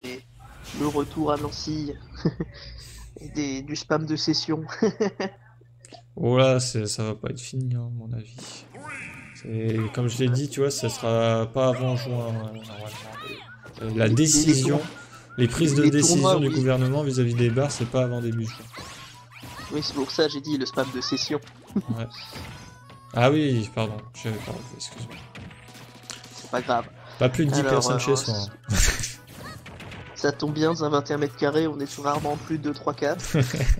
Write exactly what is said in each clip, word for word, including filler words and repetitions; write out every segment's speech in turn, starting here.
le retour à Nancy et des, du spam de session. Oh là, c'est- ça va pas être fini, hein, à mon avis. C'est- Comme je l'ai dit, tu vois, ça sera pas avant juin, euh, normalement. Euh, La Les, les, les décision, tours- les prises de les tournois, décision du oui. gouvernement vis-à-vis des bars, c'est pas avant début juin. Oui, c'est pour ça j'ai dit le spam de session. Ouais. Ah oui, pardon, j'avais pas refait, excuse-moi. C'est pas grave. Pas plus de dix Alors, personnes chez euh, soi. Hein. ça tombe bien, dans un vingt et un mètres carrés, on est sur rarement plus de trois quatre.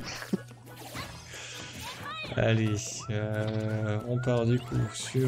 Allez, euh, on part du coup sur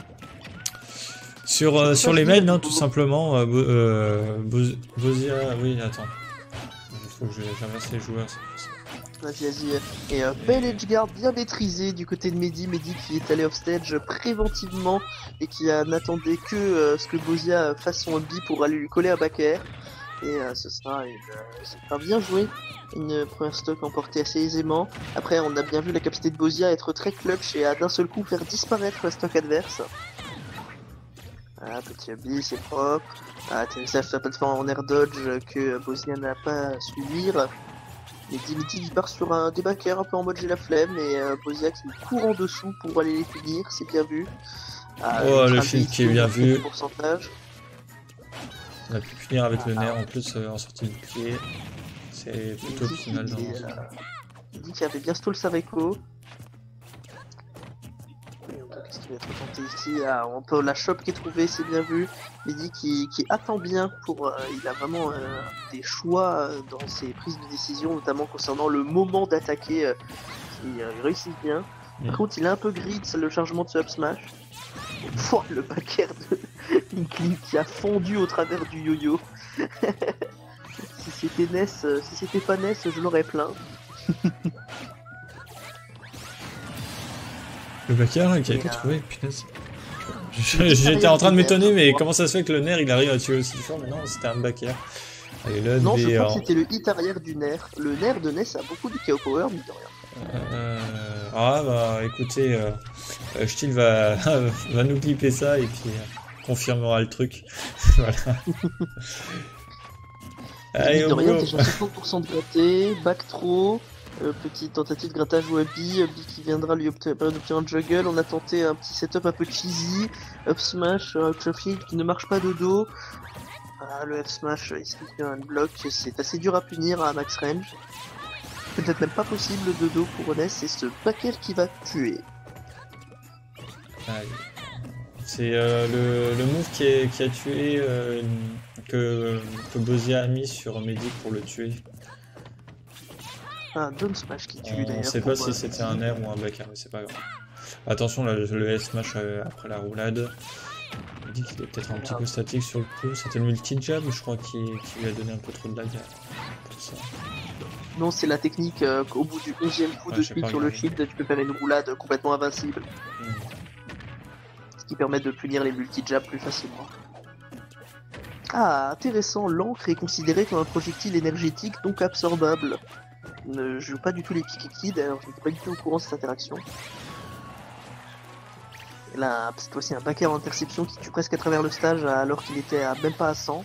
sur euh, sur les mails, hein, tout simplement. Euh, Bo- euh, Bo- Bozia, oui, attends, il faut que je- j'inverse les joueurs. c'est pour ça. Vas-y, vas-y. Et euh, bel edgeguard bien maîtrisé du côté de Mehdi. Mehdi qui est allé offstage préventivement et qui euh, n'attendait que euh, ce que Bozia fasse son bi pour aller lui coller un back air. Et euh, ce sera une, euh, ce sera bien joué. Une première stock emportée assez aisément. Après, on a bien vu la capacité de Bozia être très clutch et à d'un seul coup faire disparaître la stock adverse. Ah, petit bi, c'est propre. Ah, atterrissage sur la plateforme en air dodge que Bozia n'a pas su lire. Et Dimitri il part sur un débacker un peu en mode j'ai la flemme et euh, Bozia qui court en dessous pour aller les finir, c'est bien vu. Ah, Oh, une le trace film de qui est bien à vu. pourcentage. On a pu finir avec le Ah, nerf en plus euh, en sortie du pied. C'est plutôt Il dit optimal dans qu'il l'ensemble. euh, il dit qu'il avait bien stall sa réco. Qu'est-ce qui va être tenté ici? Ah, on peut la shop qui est trouvée, c'est bien vu. Il dit qu'il qu'il attend bien pour. Euh, il a vraiment euh, des choix euh, dans ses prises de décision, notamment concernant le moment d'attaquer. Euh, qui euh, réussit bien. Mm. Par contre, il est un peu grid le chargement de ce up smash. Et pouah, le back air de Inkling qui a fondu au travers du yo-yo. Si c'était Ness, euh, si c'était pas Ness, je l'aurais plaint. Le backer là, qui a Et, été euh, trouvé, punaise. Je- J'étais en train de m'étonner, mais comment ça se fait que le nerf il arrive à tuer aussi fort? Mais non, c'était un backer. Allez, le Non, je V crois que en... c'était le hit arrière du nerf. Le nerf de Ness a beaucoup de K O power, mais de rien. Euh, ah bah écoutez, euh, euh, Steel va, va nous clipper ça et puis euh, confirmera le truc. Voilà. Allez, Mine de au rien, go. déjà cinquante pour cent de gratté, back throw, euh, petite tentative de grattage au Abby, Abby qui viendra lui obtenir, obtenir un juggle. On a tenté un petit setup un peu cheesy, up smash, euh, out of field qui ne marche pas de dos. Ah, le F smash ici un bloc, c'est assez dur à punir à max range. Peut-être même pas possible de dos pour Ness, c'est ce backer qui va tuer. Allez. C'est euh, le, le move qui, est, qui a tué, euh, que, que Bozia a mis sur Medic pour le tuer. Un down smash qui tue On d'ailleurs. sait pas pour, si euh, c'était un air ou un backer, mais c'est pas grave. Attention, là, le S smash euh, après la roulade. Il dit qu'il est peut-être un petit peu statique sur le coup. C'était le multi-jab, je crois, qui, qui lui a donné un peu trop de lag pour ça. Non, c'est la technique euh, qu'au bout du onzième coup Ah, de j'ai speed pas sur le regardé. shield, tu peux faire une roulade complètement invincible. Hmm. Ce qui permet de punir les multi-jabs plus facilement. Ah, intéressant, l'encre est considérée comme un projectile énergétique, donc absorbable. Je ne joue pas du tout les Pikiki, d'ailleurs je n'étais pas du tout au courant de cette interaction. Et là, cette fois-ci un backer en interception qui tue presque à travers le stage alors qu'il était à même pas à cent.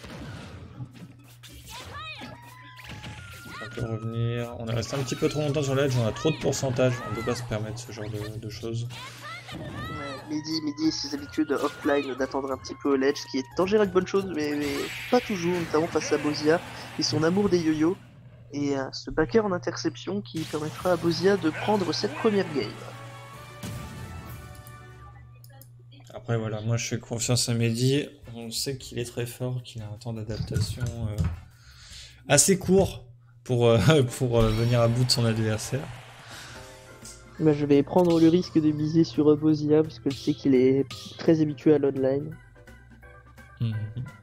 Ça peut revenir. On est resté un petit peu trop longtemps sur l'edge, on a trop de pourcentage, on peut pas se permettre ce genre de, de choses. Ouais, Mehdi, Mehdi et ses habitudes offline d'attendre un petit peu au ledge, ce qui est en général une bonne chose, mais, mais pas toujours, notamment face à Bozia et son amour des yo-yo. Et euh, ce backer en interception qui permettra à Bozia de prendre cette première game. Après voilà, moi je fais confiance à Mehdi, on sait qu'il est très fort, qu'il a un temps d'adaptation euh, assez court pour, euh, pour euh, venir à bout de son adversaire. Bah, je vais prendre le risque de miser sur Bozia parce que je sais qu'il est très habitué à l'online. Mmh.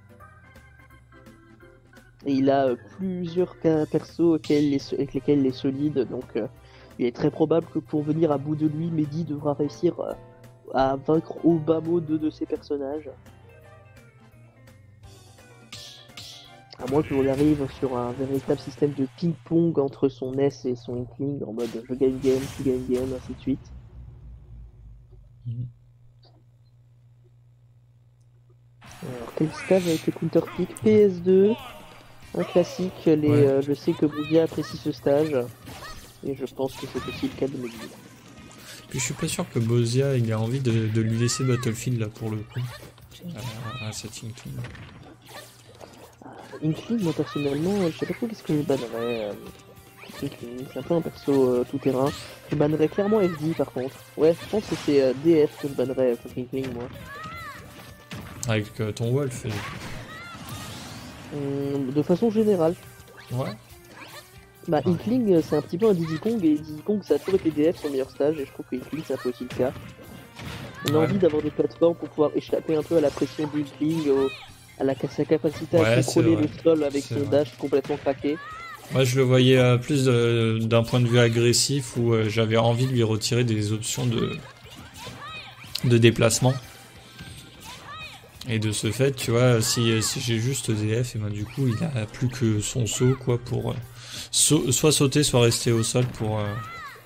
Et il a euh, plusieurs ca- persos auxquels il est, avec lesquels il est solide, donc euh, il est très probable que pour venir à bout de lui, Mehdi devra réussir euh, à vaincre au bas mot deux de ses personnages. À moins que l'on arrive sur un véritable système de ping-pong entre son S et son Inkling, en mode je gagne game, tu gagnes game, ainsi de suite. Mmh. Alors, quel stage avec le counter pick P S deux. Un classique, les, Ouais. euh, je sais que Boudia apprécie ce stage, et je pense que c'est aussi le cas de Mehdi. Puis je suis pas sûr que Bozia il a envie de, de lui laisser Battlefield là pour le coup. À, à cette Inkling. Inkling, moi personnellement, je sais pas trop qu'est-ce que je bannerais. Euh, Inkling, c'est un peu un perso euh, tout terrain. Je bannerais clairement F D par contre. Ouais, je pense que c'est euh, D F que je bannerais contre Inkling, moi. Avec euh, ton Wolf. Et... Hum, de façon générale. Ouais. Bah, Ouais. Inkling, euh, c'est un petit peu un Diddy Kong, et Diddy Kong, ça a toujours été D F son meilleur stage, et je trouve que Inkling, c'est un peu aussi le cas. On a Ouais. envie d'avoir des plateformes pour pouvoir échapper un peu à la pression d'Inkling, au... à la... sa capacité à Ouais, contrôler c'est le vrai. sol avec C'est son vrai. dash complètement craqué. Moi je le voyais euh, plus de- d'un point de vue agressif où euh, j'avais envie de lui retirer des options de, de déplacement. Et de ce fait, tu vois, si, si j'ai juste D F, et ben du coup il a plus que son saut quoi pour euh, sau- soit sauter, soit rester au sol pour euh,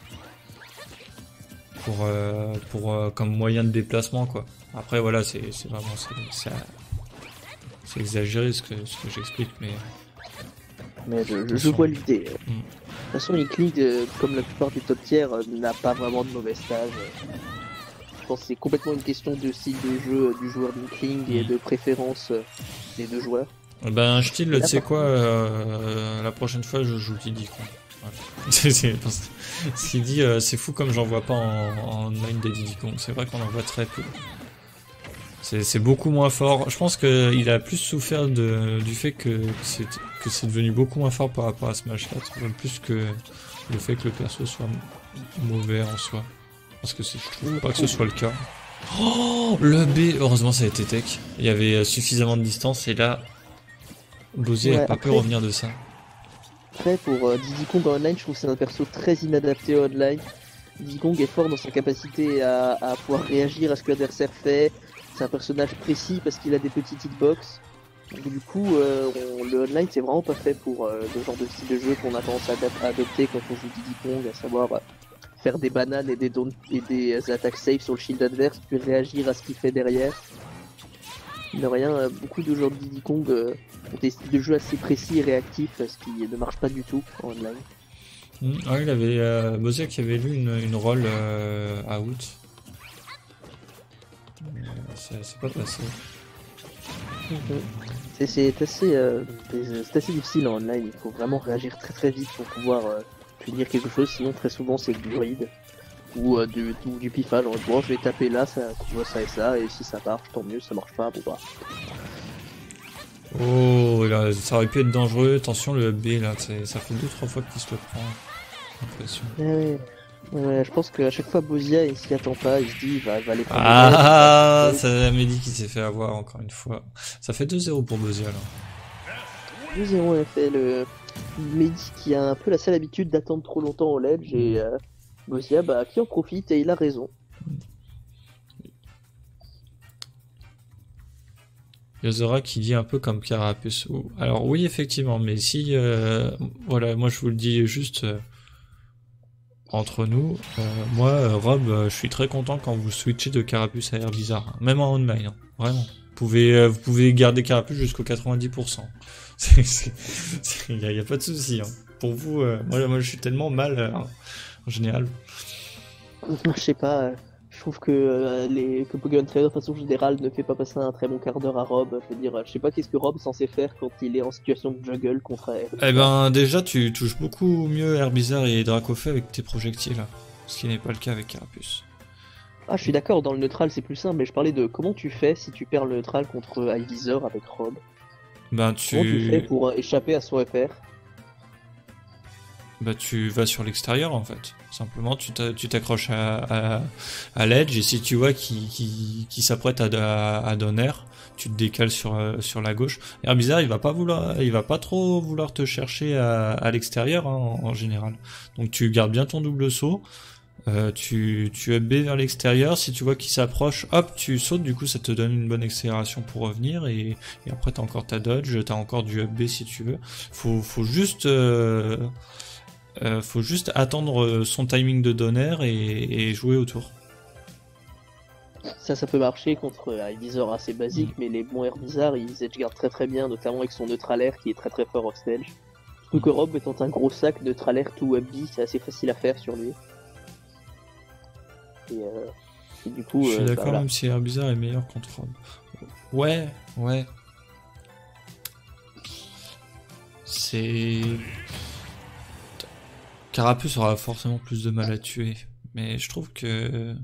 pour euh, pour euh, comme moyen de déplacement quoi. Après voilà, c'est c'est vraiment c'est c'est c'est exagéré ce que ce que j'explique, mais Mais je, je, je attention. vois l'idée. De Mm. toute façon, Inkling, euh, comme la plupart des top tiers, euh, n'a pas vraiment de mauvais stage. Je pense que c'est complètement une question de style de jeu euh, du joueur d'Inkling et Mm. de préférence euh, des deux joueurs. Ben, je Et là, tu sais par quoi, contre, euh, la prochaine fois je joue Diddy quoi. Voilà. C'est- c'est- Ce qu'il dit, euh, c'est fou comme j'en vois pas en, en online des Diddy Kong. C'est vrai qu'on en voit très peu. C'est c'est beaucoup moins fort. Je pense qu'il a plus souffert de, du fait que c'est que c'est devenu beaucoup moins fort par rapport à Smash quatre, plus que le fait que le perso soit mauvais en soi. Parce que c'est- je trouve pas que ce soit le cas. Oh, le B, heureusement ça a été tech. Il y avait suffisamment de distance et là, Bozzy ouais, n'a pas pu après, revenir de ça. après, pour euh, Diddy Kong en online, je trouve que c'est un perso très inadapté au online. Diddy Kong est fort dans sa capacité à, à pouvoir réagir à ce que l'adversaire fait. C'est un personnage précis parce qu'il a des petites hitbox. Donc, du coup, euh, on- le online, c'est vraiment pas fait pour euh, le genre de style de jeu qu'on a tendance à, adap- à adopter quand on joue Diddy Kong, à savoir euh, faire des bananes et des, don- et des euh, attaques safe sur le shield adverse, puis réagir à ce qu'il fait derrière. De rien, euh, beaucoup de joueurs de Diddy Kong euh, ont des styles de jeu assez précis et réactifs, euh, ce qui ne marche pas du tout en online. Hmm, ah, il avait euh, Bozzy qui avait lu une, une rôle euh, out. Euh, c'est c'est pas passé. Mhm. C'est c'est assez, euh, c'est c'est assez difficile en online, il faut vraiment réagir très très vite pour pouvoir euh, punir quelque chose, sinon très souvent c'est du raid ou, euh, du, ou du pifage, en bon je vais taper là, ça voit ça et ça, et si ça marche tant mieux, ça marche pas, bon bah. Oh, là, ça aurait pu être dangereux. Attention, le B là, c'est- ça fait deux trois fois qu'il se le prend. J'ai l'impression. Ouais, ouais, je pense qu'à chaque fois Bozia il s'y attend pas, il se dit il va, il va aller prendre Ah, le ça Mehdi qui s'est fait avoir encore une fois. Ça fait deux zéro pour Bozzy alors. deux zéro en effet, le Mehdi qui a un peu la sale habitude d'attendre trop longtemps au ledge et euh, Bozia bah, qui en profite et il a raison. Yozora qui dit un peu comme Carapace. Oh, alors oui, effectivement, mais si, euh, voilà, moi je vous le dis juste euh, entre nous, euh, moi, euh, Rob, euh, je suis très content quand vous switchez de Carapace à Herbizarre, hein, même en online, hein, vraiment. Vous pouvez, euh, vous pouvez garder Carapace jusqu'au quatre-vingt-dix pour cent. Il n'y a, y a pas de souci. Hein. Pour vous, euh, moi, moi je suis tellement mal euh, en général. Je sais pas, euh, je trouve que euh, les que Pokémon Trainer de façon générale ne fait pas passer un très bon quart d'heure à Rob. Je veux dire, euh, je sais pas qu'est-ce que Rob est censé faire quand il est en situation de juggle contre Air. Eh ben, déjà, tu touches beaucoup mieux Herbizarre et Dracofeu avec tes projectiles, hein, ce qui n'est pas le cas avec Carapace. Ah, je suis d'accord, dans le neutral c'est plus simple, mais je parlais de comment tu fais si tu perds le neutral contre Ivisor avec Rob. Ben, Comment tu fais tu... pour euh, échapper à son F R? Bah tu vas sur l'extérieur en fait. Simplement tu t'a- tu t'accroches à, à, à l'edge et si tu vois qu'il qui, qui s'apprête à, à, à donner, tu te décales sur, euh, sur la gauche. Et bizarre, il va pas vouloir, il va pas trop vouloir te chercher à, à l'extérieur hein, en, en général. Donc tu gardes bien ton double saut. Euh, tu, tu up B vers l'extérieur, si tu vois qu'il s'approche, hop, tu sautes, du coup ça te donne une bonne accélération pour revenir, et, et après t'as encore ta dodge, t'as encore du up B si tu veux. Faut, faut juste... Euh, Euh, faut juste attendre son timing de donner et, et jouer autour. Ça, ça peut marcher contre euh, un viseur assez basique, Mm. mais les bons airs bizarres, ils edgeguardent très très bien, notamment avec son neutral air qui est très très fort offstage. Surtout que Rob étant un gros sac, neutral air tout B, c'est assez facile à faire sur lui. Et, euh, et du coup, Je suis euh, d'accord, bah, voilà. même si Air Bizarre est meilleur contre Rob. Ouais, ouais. C'est... Carapuce aura forcément plus de mal à tuer. Mais je trouve que...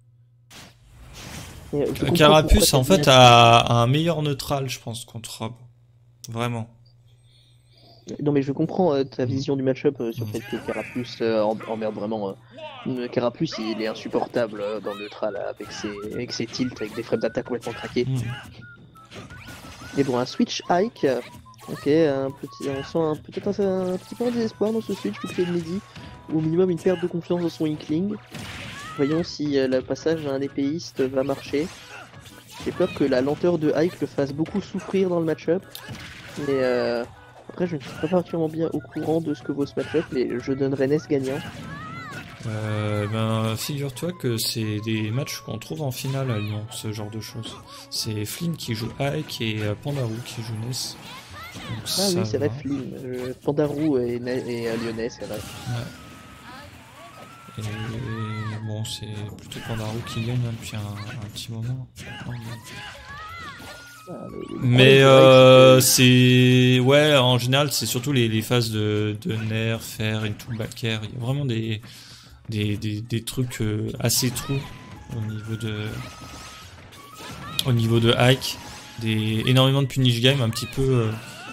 Et, euh, je comprends Carapuce, pourquoi en t'as fait, bien- a, a un meilleur neutral, je pense, contre Rob. Vraiment. Non mais je comprends euh, ta vision du match-up euh, sur Mm. le fait que Carapuce euh, en- emmerde vraiment. Euh, Carapuce il est insupportable euh, dans le neutral euh, avec ses, avec ses tilts, avec des frames d'attaque complètement craqués. Mm. Et bon, un switch Ike, euh, ok, un petit, on sent un- peut-être un, un petit peu de désespoir dans ce switch du côté de Mehdi, ou au minimum une perte de confiance dans son Inkling. Voyons si euh, le passage à un épéiste va marcher. J'ai peur que la lenteur de Ike le fasse beaucoup souffrir dans le match-up, mais euh, après je ne suis pas particulièrement bien au courant de ce que vaut ce match-up, mais je donnerais Ness gagnant. Euh, ben, figure-toi que c'est des matchs qu'on trouve en finale à Lyon, ce genre de choses. C'est Flynn qui joue Ike et euh, Pandarou qui joue Ness. Donc, Ah ça oui, c'est vrai, va. Flynn, euh, Pandarou et, Ne- et euh, Lyonnais, c'est vrai. Et bon, c'est plutôt Pandarou qui gagne hein, depuis un, un petit moment. Non, mais Ah, le- le problème mais de euh, Ike, c'est c'est... Ouais, en général, c'est surtout les, les phases de, de nerf, fer, into back air. Il y a vraiment des, des, des, des trucs euh, assez trous au niveau de... Au niveau de Ike. Des, énormément de punish game, un petit peu... euh,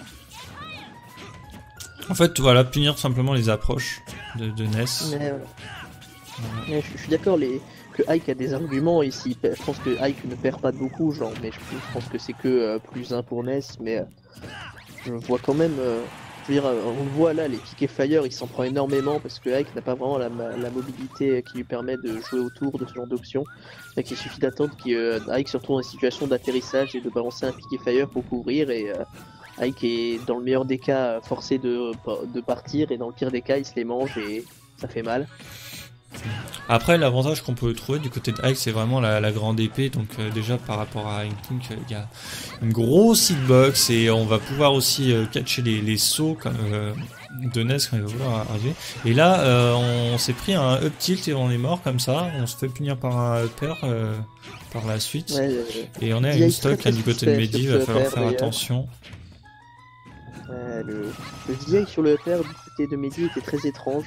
En fait, voilà, punir simplement les approches de, de Ness. que- mais, euh, Voilà. mais je, je suis d'accord les... que Ike a des arguments ici. Je pense que Ike ne perd pas beaucoup, genre, mais je, je pense que c'est que euh, plus un pour Ness, mais euh, je vois quand même. euh, je veux dire, euh, on le voit là, les piquets fire, il s'en prend énormément parce que Ike n'a pas vraiment la, ma- la mobilité qui lui permet de jouer autour de ce genre d'options. Donc il suffit d'attendre qu'Ike se retrouve dans une situation d'atterrissage et de balancer un piquet fire pour couvrir et euh, Ike est dans le meilleur des cas forcé de, de partir et dans le pire des cas il se les mange et ça fait mal. Après, l'avantage qu'on peut trouver du côté de Ike, c'est vraiment la, la grande épée. Donc euh, déjà, par rapport à Inkling, il y a une grosse hitbox et on va pouvoir aussi euh, catcher les, les sauts comme, euh, de Ness quand il va vouloir arriver. Et là, euh, on s'est pris un up tilt et on est mort comme ça. On se fait punir par un upper euh, par la suite. Ouais, euh, Et on est à il y a une très, stock très hein, du côté de suspect Mehdi, il sur va ce falloir upper, faire d'ailleurs. attention. Ouais, le, le V I sur le upper du côté de Mehdi était très étrange.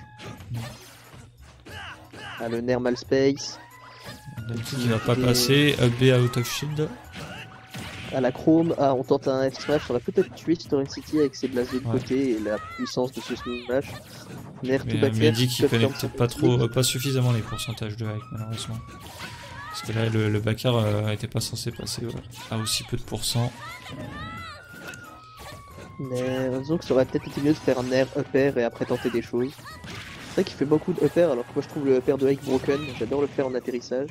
Ah, le Nermal Space, D'habitude, il va pas Et- passer. Up B out of shield. à la Chrome, ah on tente un F-Smash, ça aurait peut-être tué Story City avec ses blazes de Ouais. côté et la puissance de ce smash. Nair Mais tout euh, back air, Mehdi qui top connaît turn peut-être pas sur le trop, pas suffisamment les pourcentages de Ike malheureusement. Parce que là le, le backer euh, était pas censé passer ouais, à aussi peu de pourcents. Mais disons que ça aurait peut-être été mieux de faire un Nair upper et après tenter des choses. C'est vrai qu'il fait beaucoup de upper alors que moi je trouve le upper de Ike broken, j'adore le faire en atterrissage.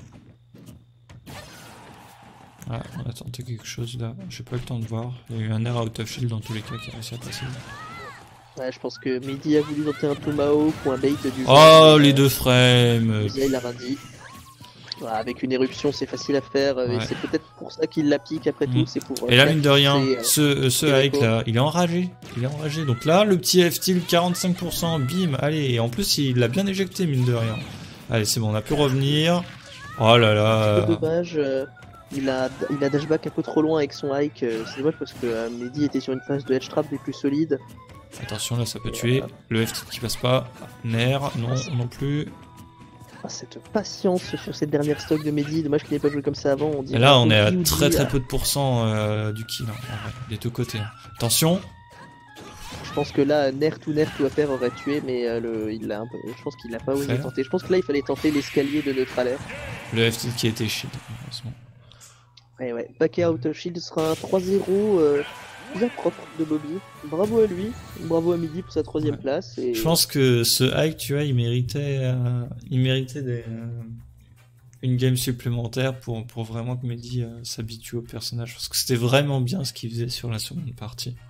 Ah, on a tenté quelque chose là, j'ai pas eu le temps de voir. Il y a eu un air out of shield dans tous les cas qui a réussi à passer. Ouais, je pense que Mehdi a voulu tenter un Tomahawk ou un bait du jeu. Oh mais, les euh, deux frames. Mehdi, il a rien dit. Voilà, avec une éruption c'est facile à faire et Ouais. c'est peut-être pour ça qu'il la pique après Mm. tout, c'est pour... euh, Et là mine de rien, c'est, euh, ce, euh, ce c'est Ike d'accord. là, il est enragé. Il est enragé. Donc là le petit F-Tilt quarante-cinq pour cent, bim, allez, et en plus il l'a bien éjecté mine de rien. Allez c'est bon, on a pu revenir. Oh là là. C'est dommage, euh, il a, il a dashback un peu trop loin avec son hike, euh, c'est dommage parce que euh, Mehdi était sur une phase de edge trap des plus solides. Attention là ça peut Et, tuer. euh, Le F-Tilt qui passe pas. Nair, non, non plus. Ah, cette patience sur cette dernière stock de Mehdi, dommage qu'il n'ait pas joué comme ça avant. On Et dirait là un on peu est à P U D, très très euh, peu de pourcents euh, du kill, hein, en vrai, des deux côtés. hein. Attention. Je pense que là, Nair to Nair to Upper aurait tué, mais euh, le, il l'a un peu, je pense qu'il l'a pas osé Faire. tenter. Je pense que là, il fallait tenter l'escalier de neutral air. Le F-Tilt qui a été shield. malheureusement. Ouais, ouais. Paquet out of shield sera un trois zéro euh, bien propre de Bobby. Bravo à lui, bravo à Mehdi pour sa troisième Ouais. place. Et... Je pense que ce Ike, tu vois, il méritait, euh, il méritait des, euh, une game supplémentaire pour, pour vraiment que Mehdi euh, s'habitue au personnage. Parce que c'était vraiment bien ce qu'il faisait sur la seconde partie.